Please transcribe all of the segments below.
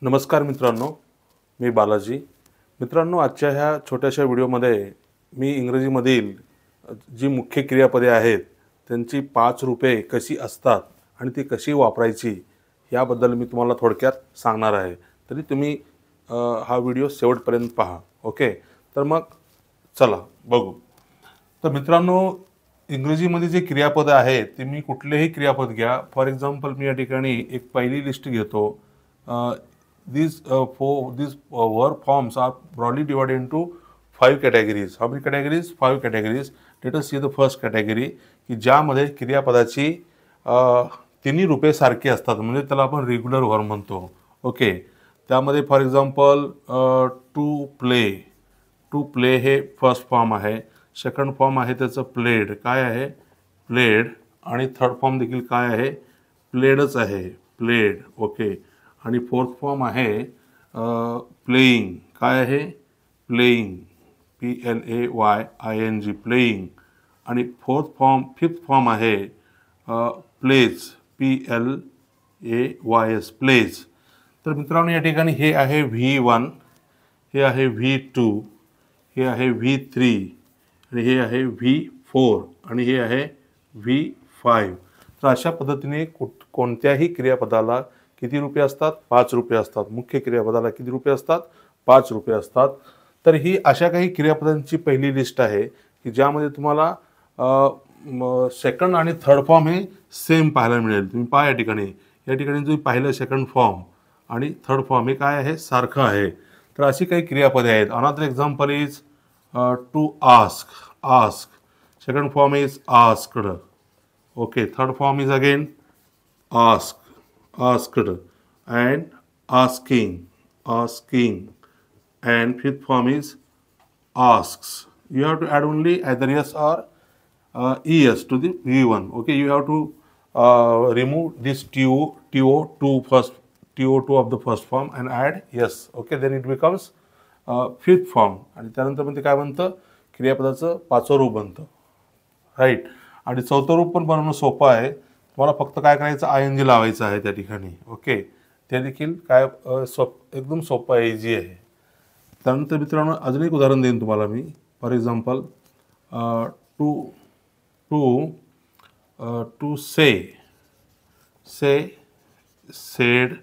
नमस्कार मित्रांनो, मी बालाजी. मित्रांनो, आजच्या ह्या छोट्याशा व्हिडिओमध्ये मी इंग्रजीमधील जी मुख्य क्रियापदे आहेत त्यांची 5 रूपे कशी असतात आणि ती कशी वापरायची याबद्दल मी तुम्हाला थोडक्यात सांगणार आहे. तरी तुम्ही हा व्हिडिओ शेवटपर्यंत पहा. ओके, तर मग चला बघू. तर मित्रांनो, इंग्रजीमध्ये जे क्रियापद आहेत ते मी कुठलेही क्रियापद घ्या. फॉर एक्झाम्पल मी या ठिकाणी एक पहिली लिस्ट घेतो. These verb forms are broadly divided into 5 categories. How many categories? 5 categories. Let us see the first category, की ज्यामध्ये क्रियापदाची तिन्ही रूपे सारखी असतात, म्हणजे त्याला आपण रेग्युलर वर्ब म्हणतो. ओके, त्यामध्ये फॉर एक्झाम्पल टू प्ले हे फर्स्ट फॉर्म आहे. सेकंड फॉर्म आहे त्याचं प्लेड. काय आहे? प्लेड. आणि थर्ड फॉर्म देखील काय आहे? प्लेडच आहे, प्लेड. ओके, आणि फोर्थ फॉर्म आहे प्लेइंग. काय आहे? प्लेइंग. PLAYING, playing. आणि फिफ्थ फॉर्म आहे प्लेज. PLAYS, plays. तर मित्रांनो, या ठिकाणी हे आहे V1, हे आहे V2, हे आहे V3, आणि हे आहे V4, आणि हे आहे V5. तर अशा पद्धतीने कोणत्याही क्रियापदाला किती रूपे असतात? 5 रूपे असतात. मुख्य क्रियापदाला किती रूपे असतात? 5 रूपे असतात. तर ही अशा काही क्रियापदांची पहिली लिस्ट आहे की ज्यामध्ये तुम्हाला सेकंड आणि थर्ड फॉर्म हे सेम पाहायला मिळेल. तुम्ही पहा या ठिकाणी तुम्ही पाहिलं सेकंड फॉर्म आणि थर्ड फॉर्म हे काय आहे? सारखं आहे. तर अशी काही क्रियापदे आहेत. Another example is to ask. Second form is asked. Okay, third form is again asked, and asking, and fifth form is asks. You have to add only either yes or es to the V1. Okay, you have to remove this TO2 of the first form and add yes. Okay, then it becomes fifth form. आणि त्यानंतर पण ते काय बनतं? क्रियापदाचं 5वं रूप बनतं. Right. आणि 4थं रूप पण बनवणं सोपं आहे. तुम्हाला फक्त काय करायचं? ING लावायचं आहे त्या ठिकाणी. ओके, ते देखील काय एकदम सोपं आहे, इझी आहे. त्यानंतर मित्रांनो, अजून एक उदाहरण देईन तुम्हाला मी. For example to say, said,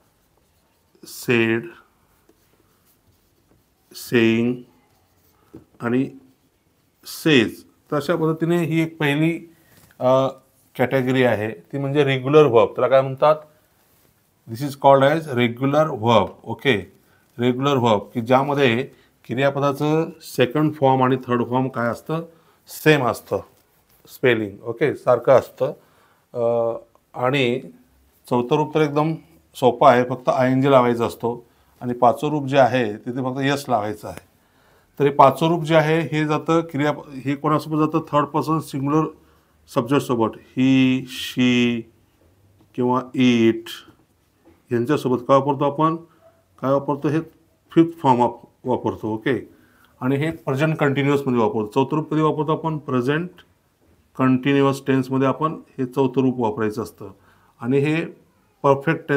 saying आणि सेज. तर अशा पद्धतीने ही एक पहिली कॅटेगरी आहे, ती म्हणजे रेग्युलर वर्ब. त्याला काय म्हणतात? This is called as regular verb. Okay, regular verb, की ज्यामध्ये क्रियापदाचं सेकंड फॉर्म आणि थर्ड फॉर्म काय असतं? सेम असतं, स्पेलिंग. ओके, सारखं असतं. आणि 4थं रूप तर एकदम सोपं आहे, फक्त ING लावायचं असतो. आणि 5वं रूप जे आहे तिथे फक्त यस लावायचं आहे. तर हे 5वं रूप जे आहे हे जातं हे कोणासोबत जातं? थर्ड पर्सन सिंग्युलर सब्जेक्टसोबत. ही, शी किंवा इट यांच्यासोबत काय वापरतो आपण? काय वापरतो? हे फिफ्थ फॉर्म वापरतो. ओके, आणि हे प्रेझेंट कंटिन्युअसमध्ये वापरतो. 4थं रूप कधी वापरतो आपण? प्रेझेंट कंटिन्युअस टेन्समध्ये आपण हे 4थं रूप वापरायचं असतं. आणि हे परफेक्ट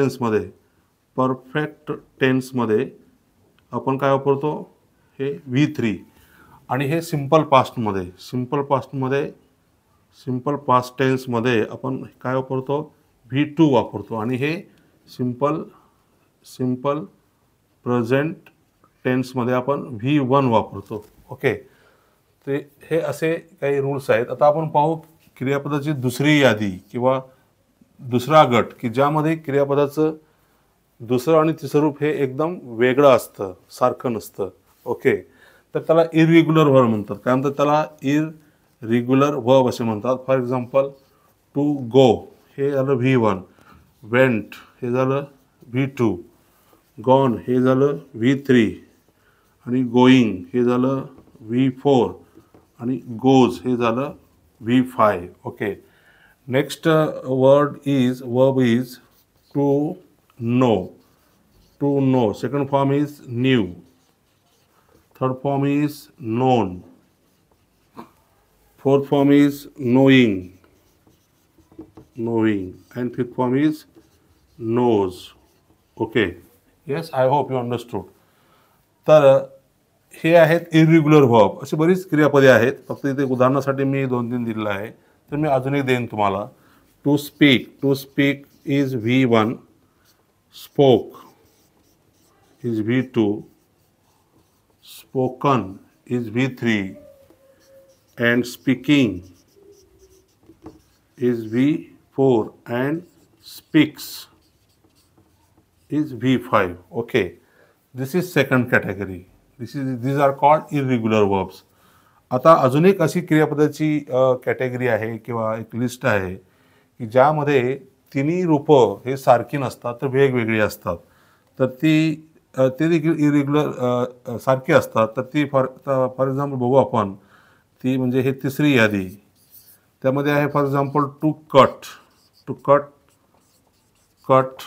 टेन्समध्ये आपण काय वापरतो? हे V3. आणि हे सिम्पल पास्ट टेन्समध्ये आपण काय वापरतो? V2 वापरतो. आणि हे सिम्पल प्रेझेंट टेन्समध्ये आपण V1 वापरतो. ओके, ते हे असे काही रूल्स आहेत. आता आपण पाहू क्रियापदाची दुसरी यादी किंवा दुसरा गट, की ज्यामध्ये क्रियापदाचं दुसरं आणि तिसरं रूप हे एकदम वेगळं असतं, सारखं नसतं. ओके, तर त्याला इरेग्युलर वर्ब म्हणतात. काय म्हणतात त्याला? इरेग्युलर वर्ब असे म्हणतात. फॉर एक्झाम्पल टू गो हे झालं V1, वेंट हे झालं V2, गॉन हे झालं V3, आणि गोईंग हे झालं V4, आणि गोज हे झालं V5. Okay, next verb is to know. Second form is knew. Third form is known. Fourth form is knowing, and fifth form is knows. Okay, yes, I hope you understood. तर हे आहेत irregular verb. अशी बरीच क्रियापदे आहेत, फक्त इथे उदाहरणासाठी मी 2-3 दिलेलं आहे. तर मी अजून एक देईन तुम्हाला. To speak, to speak is V1, spoke is V2, spoken is V3, and speaking is V4 and speaks is V5. Okay, this is second category. These are called irregular verbs. आता अजून एक अशी क्रियापदाची कॅटेगरी आहे किंवा एक list आहे की ज्यामध्ये तिन्ही रूपं हे सारखी नसतात तर वेगवेगळी असतात. तर ते देखील इरेग्युलर सारखी असतात. तर ती फॉर एक्झाम्पल बघू आपण. ती म्हणजे हे तिसरी यादी. त्यामध्ये आहे for example to cut, to cut, cut,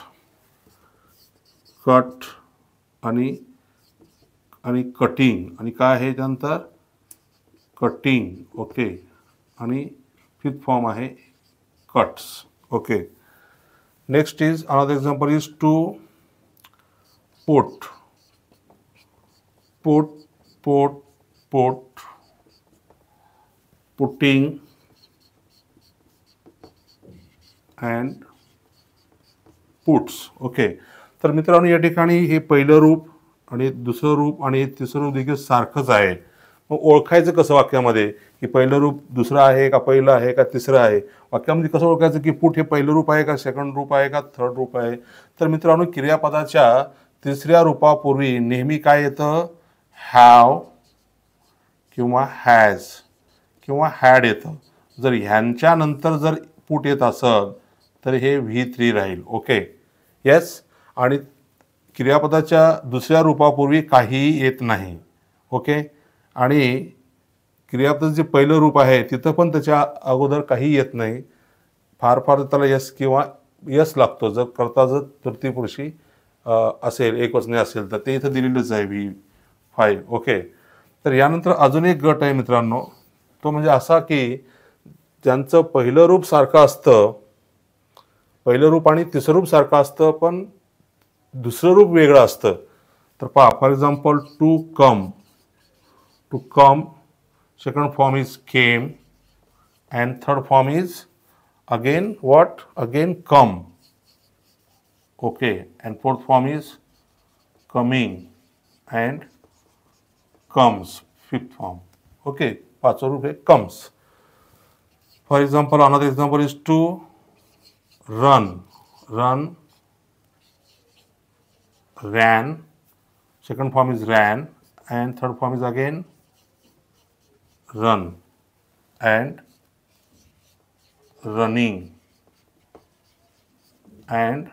cut आणि आणि कटिंग. आणि काय आहे त्यानंतर कटिंग. ओके. आणि फिफ्थ फॉर्म आहे cuts. Okay. Next is another example is to put, put, put, put, putting and puts. Okay. तर मित्रांनो, या ठिकाणी हे पहिलं रूप आणि दुसरं रूप आणि तिसरं रूप देखील सारखंच आहे. मग ओळखायचं कसं वाक्यामध्ये की पहिलं रूप दुसरं आहे का पहिलं आहे का तिसरं आहे? वाक्यामध्ये कसं ओळखायचं की पुट हे पहिलं रूप आहे का सेकंड रूप आहे का थर्ड रूप आहे? तर मित्रांनो, क्रियापदाच्या तिसऱ्या रूपापूर्वी नेहमी काय येतं? हॅव किंवा हॅज किंवा हॅड येतं. जर ह्यांच्यानंतर जर पुट येत असेल तर हे V3 राहील. ओके. येस. आणि क्रियापदाच्या दुसऱ्या रूपापूर्वी काहीही येत नाही. ओके. आणि क्रियापदाचं जे पहिलं रूप आहे तिथं पण त्याच्या अगोदर काही येत नाही. फार फार त्याला यस किंवा यस लागतो. जर कर्ता जर तृतीय पुरुषी असेल, एकवचनी असेल तर ते इथं दिलेलंच आहे V5. ओके. तर यानंतर अजून एक गट आहे मित्रांनो. तो म्हणजे असा की ज्यांचं पहिलं रूप सारखं असतं, पहिलं रूप आणि तिसरं रूप सारखं असतं पण दुसरं रूप वेगळं असतं. तर पहा, for example to come, to come second form is came and third form is again what? Again come. Okay. And fourth form is coming and comes. Fifth form. Okay. पाचवं रूप हे comes. For example another example is to run, run, ran, second form is ran and third form is again run and running and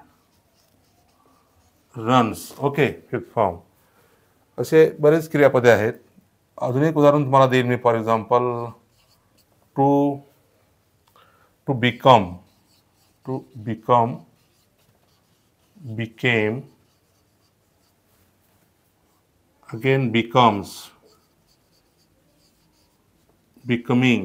runs. Okay. Fifth form. असे बरेच क्रियापदे आहेत. अजून एक उदाहरण तुम्हाला देईन मी. For example to to become, to become, became, again becomes, becoming,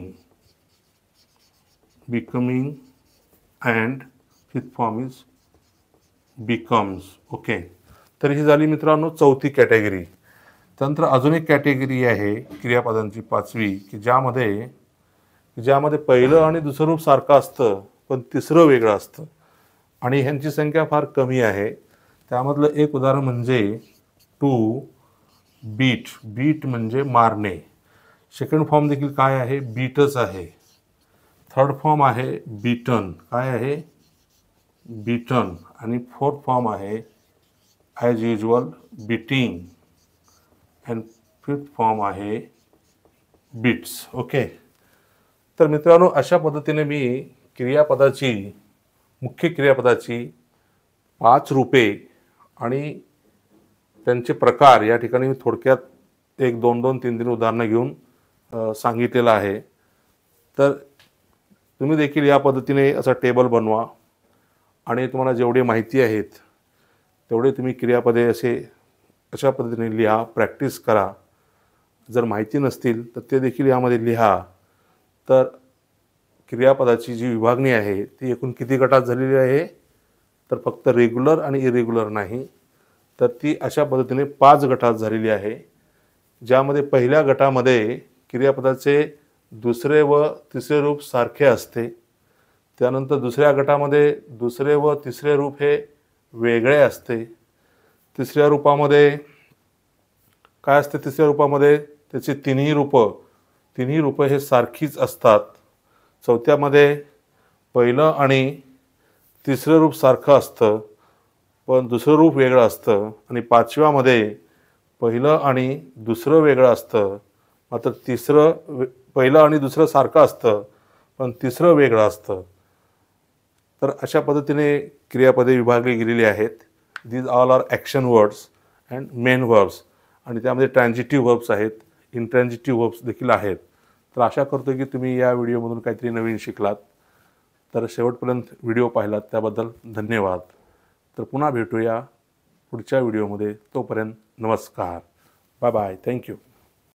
becoming and fifth form is becomes. Okay. तर ही झाली मित्रांनो चौथी कॅटेगरी. त्यानंतर अजून एक कॅटेगरी आहे क्रियापदांची, पाचवी, की ज्यामध्ये पहिलं आणि दुसरं रूप सारखं असतं पण तिसरं वेगळं असतं आणि ह्यांची संख्या फार कमी आहे. त्यामधलं एक उदाहरण म्हणजे टू बीट. बीट म्हणजे मारणे. सेकंड फॉर्म देखील काय आहे? बीटच आहे. थर्ड फॉर्म आहे बीटन. काय आहे? बीटन. आणि फोर्थ फॉर्म आहे as usual beating and fifth form आहे बीट्स. ओके. तर मित्रांनो, अशा पद्धतीने मी मुख्य क्रियापदाची 5 रूपे आणि त्यांचे प्रकार या ठिकाणी थोडक्यात 1, 2, 3 उदाहरणं घेऊन सांगितलेलं आहे. तर तुम्ही देखील या पद्धतीने असा टेबल बनवा आणि तुम्हाला जेवढे माहिती आहेत तेवढे तुम्ही क्रियापदे अशा पद्धतीने लिहा, प्रॅक्टिस करा. जर माहिती नसतील तर ते देखील यामध्ये लिहा. तर क्रियापदाची जी विभागणी आहे ती एकूण किती गटात झालेली आहे? तर फक्त रेग्युलर आणि इरेग्युलर नाही, तर ती अशा पद्धतीने 5 गटात झालेली आहे, ज्यामध्ये पहिल्या गटामध्ये क्रियापदाचे दुसरे व तिसरे रूप सारखे असते. त्यानंतर दुसऱ्या गटामध्ये दुसरे व तिसरे रूप हे वेगळे असते. तिसऱ्या रूपामध्ये काय असते? तिसऱ्या रूपामध्ये त्याची तिन्ही रूपं हे सारखीच असतात. चौथ्यामध्ये पहिलं आणि तिसरं रूप सारखं असतं, पण दुसरं रूप वेगळं असतं. आणि पाचव्यामध्ये पहिलं आणि दुसरं वेगळं असतं, मात्र पहिलं आणि दुसरं सारखं असतं, पण तिसरं वेगळं असतं. तर अशा पद्धतीने क्रियापदे विभागली गेलेली आहेत. These all are action words and main verbs. आणि त्यामध्ये ट्रान्झिटिव्ह वर्ब्स आहेत, इंट्रान्झिटिव्ह वर्ब्स देखील आहेत. तर आशा करतो की तुम्ही या व्हिडिओमधून काहीतरी नवीन शिकलात. तर शेवटपर्यंत व्हिडिओ पाहिलात त्याबद्दल धन्यवाद. तर पुन्हा भेटूया पुढच्या व्हिडिओमध्ये. तोपर्यंत नमस्कार. Bye bye. थँक्यू.